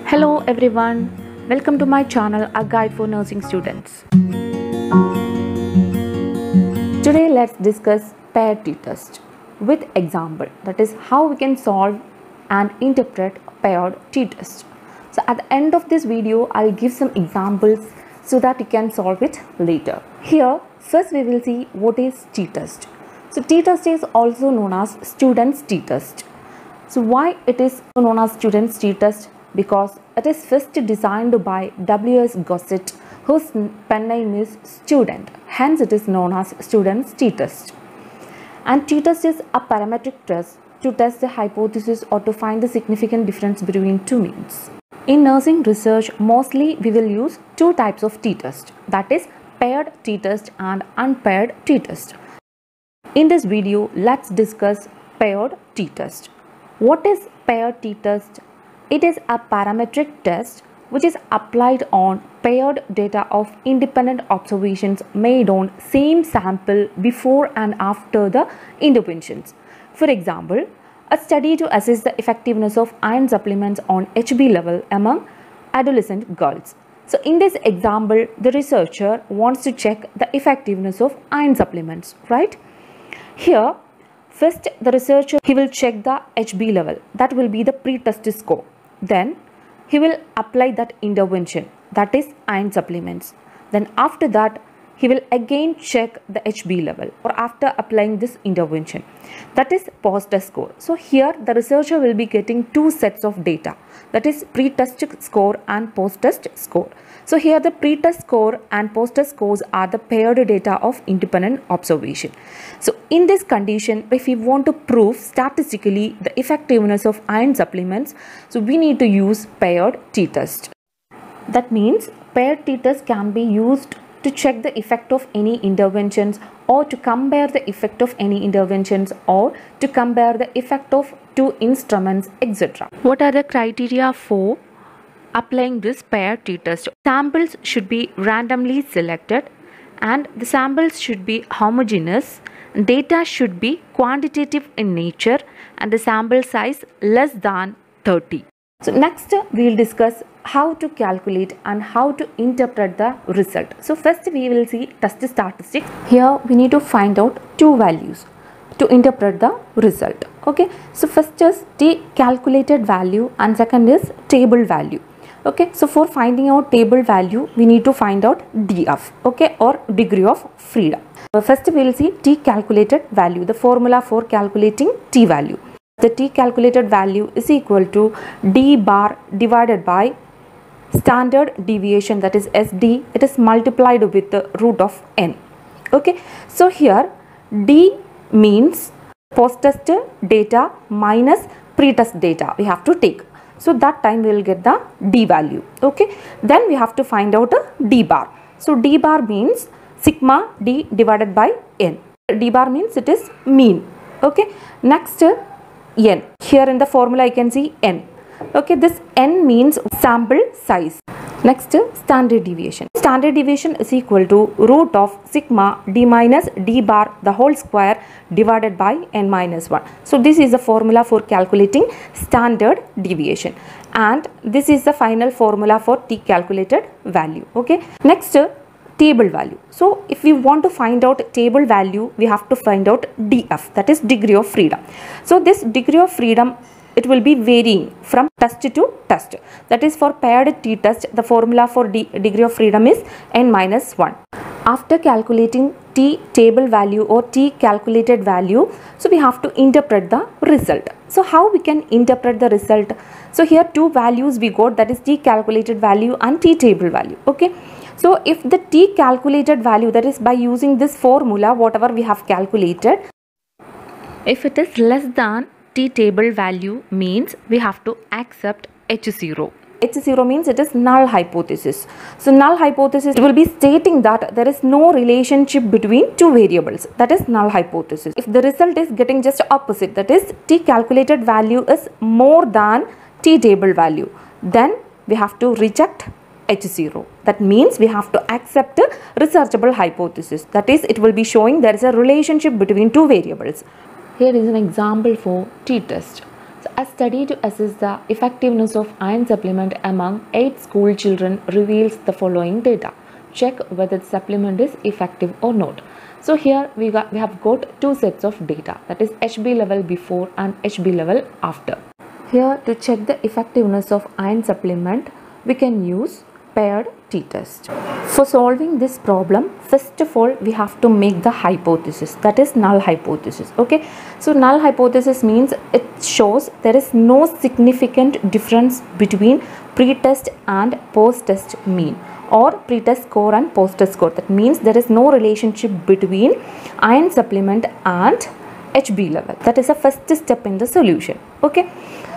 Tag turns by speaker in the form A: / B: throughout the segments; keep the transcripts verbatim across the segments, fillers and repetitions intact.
A: Hello everyone, welcome to my channel, A Guide for Nursing Students. Today let's discuss paired t-test with example, that is how we can solve and interpret paired t-test. So at the end of this video, I'll give some examples so that you can solve it later. Here, first we will see what is t-test. So t-test is also known as student's t-test. So why it is known as student's t-test? Because it is first designed by W S Gossett, whose pen name is student. Hence it is known as student's t-test. And t-test is a parametric test to test the hypothesis or to find the significant difference between two means. In nursing research, mostly we will use two types of t-test, that is paired t-test and unpaired t-test. In this video, let's discuss paired t-test. What is paired t-test? It is a parametric test which is applied on paired data of independent observations made on same sample before and after the interventions. For example, a study to assess the effectiveness of iron supplements on H B level among adolescent girls. So in this example, the researcher wants to check the effectiveness of iron supplements, right? Here, first the researcher, he will check the H B level, that will be the pre-test score. Then he will apply that intervention, that is iron supplements. Then after that, he will again check the H B level or after applying this intervention, that is post-test score. So here the researcher will be getting two sets of data, that is pre-test score and post-test score. So here the pre-test score and post-test scores are the paired data of independent observation. So in this condition, if we want to prove statistically the effectiveness of iron supplements, so we need to use paired t-test. That means paired t-test can be used to check the effect of any interventions or to compare the effect of any interventions or to compare the effect of two instruments, et cetera. What are the criteria for applying this paired t-test? Samples should be randomly selected and the samples should be homogeneous. Data should be quantitative in nature and the sample size less than thirty. So next we will discuss how to calculate and how to interpret the result. So first we will see test statistics. Here we need to find out two values to interpret the result. Okay, so first is the calculated value and second is table value. Okay, so for finding out table value, we need to find out D F, okay, or degree of freedom. So first we will see T calculated value, the formula for calculating T value. The T calculated value is equal to D bar divided by standard deviation, that is S D. It is multiplied with the root of N. Okay, so here D means post-test data minus pre-test data we have to take. So that time we will get the D value. Okay, then we have to find out a D bar. So D bar means sigma D divided by N. D bar means it is mean. Okay, next N. Here in the formula I can see N. Okay, this N means sample size. Next, standard deviation. Standard deviation is equal to root of sigma D minus D bar the whole square divided by N minus one. So this is the formula for calculating standard deviation and this is the final formula for T calculated value. Okay, next table value. So if we want to find out table value, we have to find out D F, that is degree of freedom. So this degree of freedom, it will be varying from test to test. That is for paired t-test, the formula for D degree of freedom is N minus one. After calculating T table value or T calculated value, so we have to interpret the result. So how we can interpret the result? So here two values we got, that is T calculated value and T table value. Okay, so if the T calculated value, that is by using this formula whatever we have calculated, if it is less than T table value, means we have to accept H zero. H zero means it is null hypothesis. So null hypothesis will be stating that there is no relationship between two variables, that is null hypothesis. If the result is getting just opposite, that is T calculated value is more than T table value, then we have to reject H zero. That means we have to accept a researchable hypothesis, that is it will be showing there is a relationship between two variables. Here is an example for t-test. So a study to assess the effectiveness of iron supplement among eight school children reveals the following data. Check whether the supplement is effective or not. So here we got we have got two sets of data, that is H B level before and H B level after. Here to check the effectiveness of iron supplement, we can use paired t-test. For solving this problem, first of all we have to make the hypothesis, that is null hypothesis. Okay, so null hypothesis means it shows there is no significant difference between pre-test and post-test mean, or pre-test score and post-test score. That means there is no relationship between iron supplement and H B level. That is the first step in the solution. Okay,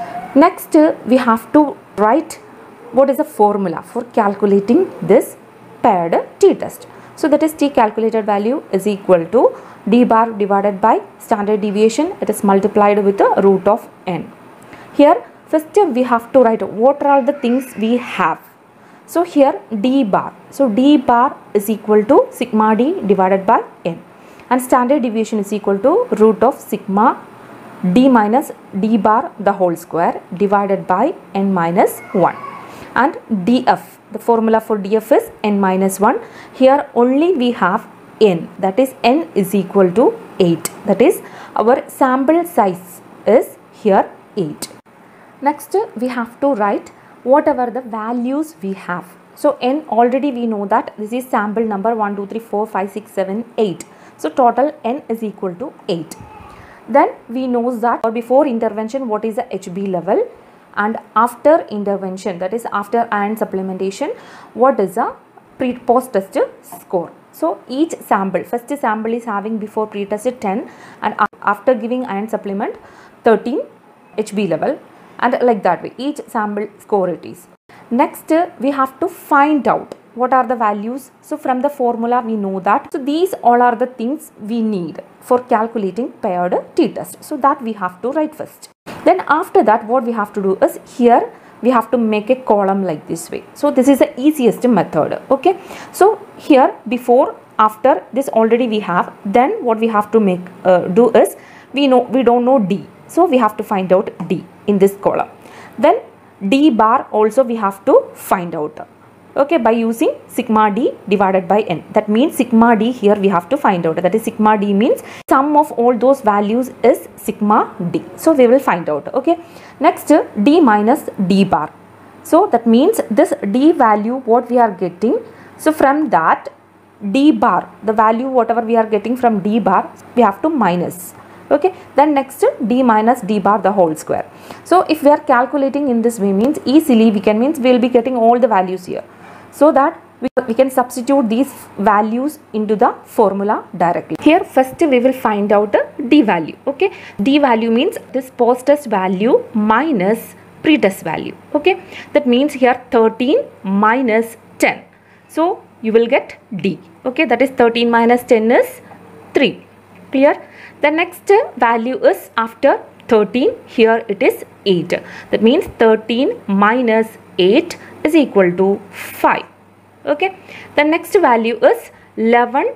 A: next uh, we have to write what is the formula for calculating this paired t-test. So that is t calculated value is equal to d bar divided by standard deviation. It is multiplied with the root of n. Here first we have to write what are the things we have. So here d bar. So d bar is equal to sigma d divided by n, and standard deviation is equal to root of sigma d minus d bar the whole square divided by n minus one. And df, the formula for df is n minus one. Here only we have n, that is n is equal to eight, that is our sample size is here eight. Next we have to write whatever the values we have. So n already we know that this is sample number one, two, three, four, five, six, seven, eight. So total n is equal to eight. Then we know that or before intervention what is the H B level, and after intervention, that is after iron supplementation, what is the pre post test score. So each sample, first sample is having before pre-test ten, and after giving iron supplement thirteen H B level, and like that way each sample score it is. Next we have to find out what are the values. So from the formula we know that. So these all are the things we need for calculating paired t-test. So that we have to write first. Then after that what we have to do is here we have to make a column like this way. So this is the easiest method. Okay, so here before after this already we have. Then what we have to make uh, do is we know we don't know d, so we have to find out d in this column. Then d bar also we have to find out, okay, by using sigma d divided by n. That means sigma d here we have to find out, that is sigma d means sum of all those values is sigma d. So we will find out. Okay, next d minus d bar. So that means this d value what we are getting. So from that d bar, the value whatever we are getting from d bar, we have to minus. Okay, then next d minus d bar the whole square. So if we are calculating in this way means easily we can means we will be getting all the values here, so that we, we can substitute these values into the formula directly. Here first we will find out the d value. Okay, d value means this post test value minus pre-test value. Okay, that means here thirteen minus ten. So you will get d. Okay, that is thirteen minus ten is three. Clear? The next value is after thirteen, here it is eight. That means thirteen minus eight is equal to five. Okay, the next value is eleven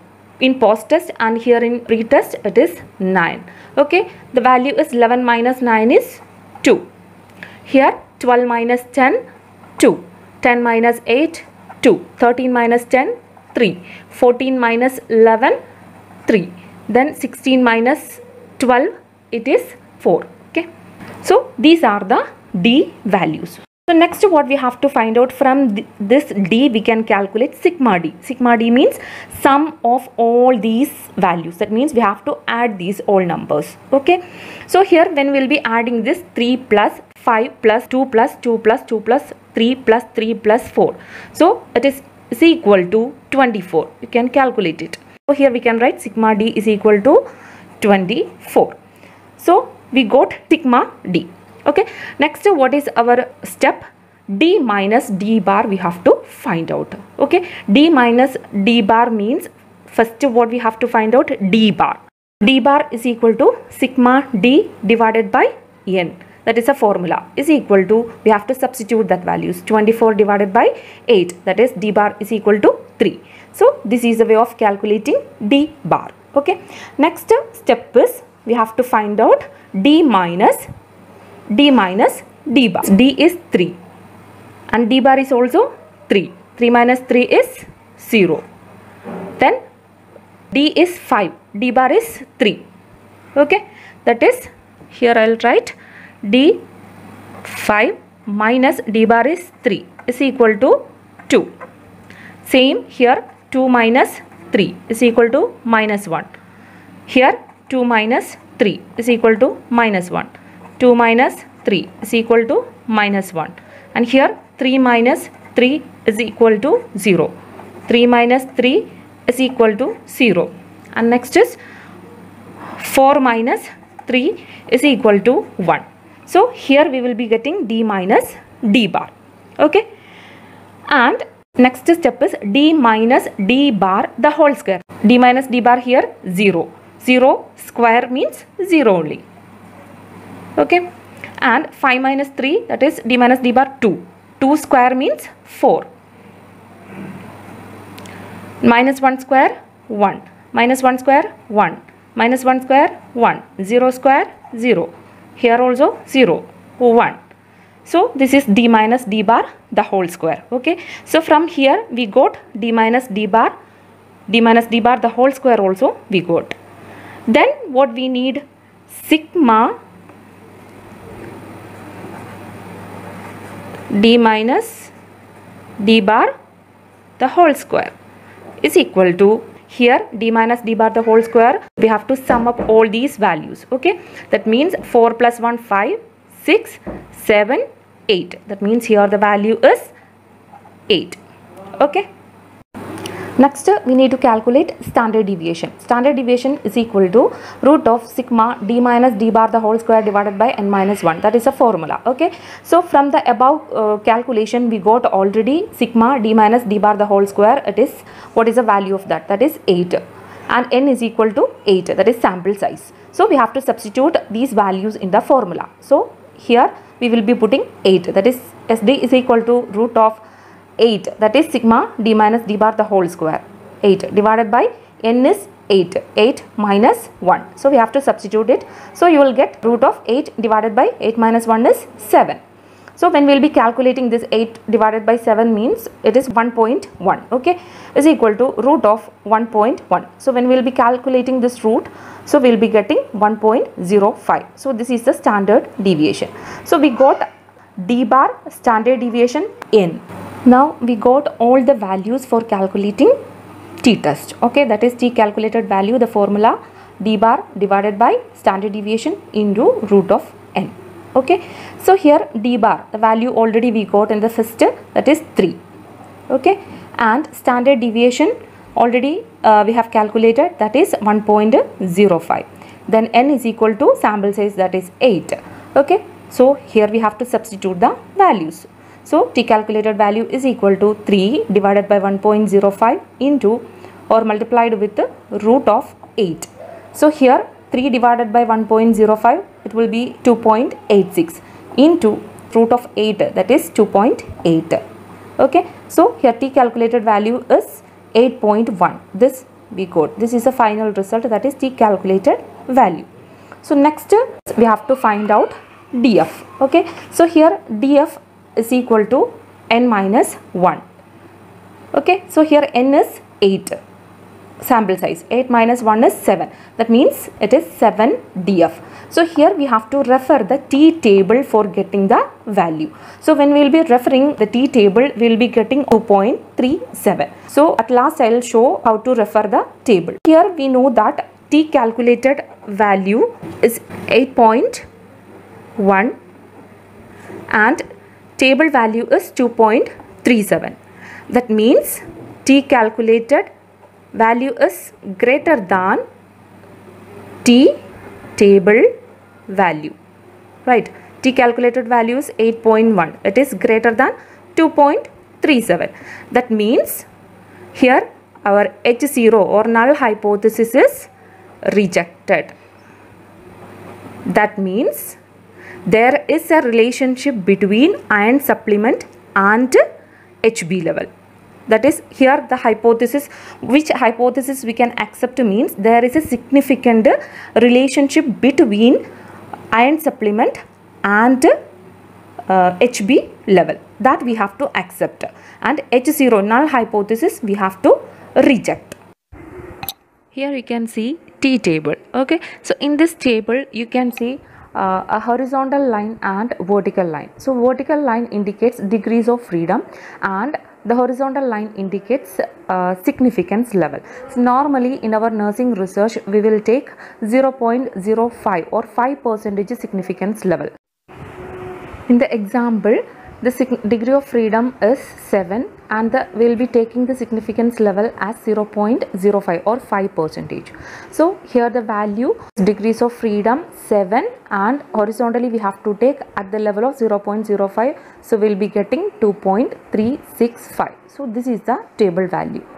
A: in post test, and here in pre-test it is nine. Okay, the value is eleven minus nine is two. Here twelve minus ten, two. ten minus eight, two. thirteen minus ten, three. fourteen minus eleven, three. Then sixteen minus twelve, it is four. Okay, so these are the d values. So next what we have to find out from th this d, we can calculate sigma d. Sigma d means sum of all these values. That means we have to add these all numbers. Okay, so here when we will be adding this three plus five plus two plus two plus two plus three plus three plus four. So it is, is equal to twenty-four. You can calculate it. So here we can write sigma d is equal to twenty-four. So we got sigma d. Okay, next what is our step? D minus d bar we have to find out. Okay, d minus d bar means first what we have to find out, d bar. D bar is equal to sigma d divided by n. That is a formula, is equal to, we have to substitute that values, twenty-four divided by eight, that is d bar is equal to three. So this is the way of calculating d bar. Okay, next step is we have to find out d minus d minus d bar. D is three and d bar is also three. three minus three is zero. Then d is five, d bar is three. Okay, that is, here I will write d five minus d bar is three is equal to two. Same here, two minus three is equal to minus one. Here two minus three is equal to minus one. two minus three is equal to minus one. And here three minus three is equal to zero. three minus three is equal to zero. And next is four minus three is equal to one. So here we will be getting d minus d bar. Okay. And next step is d minus d bar the whole square. D minus d bar here zero. zero square means zero only. Okay. And five minus three, that is d minus d bar two. two square means four. Minus one square one. Minus one square one. Minus one square one. zero square zero. Here also zero. one. So this is d minus d bar the whole square. Okay. So from here we got d minus d bar. D minus d bar the whole square also we got. Then what we need? Sigma d minus d bar the whole square is equal to, here d minus d bar the whole square, we have to sum up all these values. Okay, that means four plus one, five, six, seven, eight. That means here the value is eight. Okay. Next we need to calculate standard deviation. Standard deviation is equal to root of sigma d minus d bar the whole square divided by n minus one. That is a formula. Okay. So from the above uh, calculation we got already sigma d minus d bar the whole square. It is, what is the value of that? That is eight. And n is equal to eight. That is sample size. So we have to substitute these values in the formula. So here we will be putting eight. That is S D is equal to root of eight, that is sigma d minus d bar the whole square. eight divided by n is eight. eight minus one. So we have to substitute it. So you will get root of eight divided by eight minus one is seven. So when we will be calculating this, eight divided by seven means it is one point one. Okay, is equal to root of one point one. So when we will be calculating this root, so we will be getting one point zero five. So this is the standard deviation. So we got d bar, standard deviation, n. Now we got all the values for calculating t-test. Okay, that is t calculated value, the formula d bar divided by standard deviation into root of n. Okay, so here d bar, the value already we got in the first, that is three. Okay, and standard deviation already uh, we have calculated, that is one point zero five. Then n is equal to sample size, that is eight. Okay, so here we have to substitute the values. So t calculated value is equal to three divided by one point zero five into or multiplied with the root of eight. So here three divided by one point zero five, it will be two point eight six into root of eight, that is two point eight. Okay, so here t calculated value is eight point one. This we got. This is the final result, that is t calculated value. So next we have to find out df. Okay, so here df is equal to n minus one. Okay, so here n is eight, sample size, eight minus one is seven. That means it is seven D F. So here we have to refer the t table for getting the value. So when we will be referring the t table, we will be getting two point three seven. So at last I will show how to refer the table. Here we know that t calculated value is eight point one and table value is two point three seven. That means t calculated value is greater than t table value, right? T calculated value is eight point one. It is greater than two point three seven. That means here our H zero or null hypothesis is rejected. That means there is a relationship between iron supplement and H B level. That is, here the hypothesis, which hypothesis we can accept means there is a significant relationship between iron supplement and uh, H B level, that we have to accept, and H zero null hypothesis we have to reject. Here you can see T table. Okay, so in this table you can see uh, a horizontal line and vertical line. So vertical line indicates degrees of freedom and the horizontal line indicates uh, significance level. So normally in our nursing research we will take zero point zero five or five percentage significance level. In the example, the degree of freedom is seven and the, we will be taking the significance level as zero point zero five or five percentage. So here the value degrees of freedom seven and horizontally we have to take at the level of zero point zero five. So we will be getting two point three six five. So this is the table value.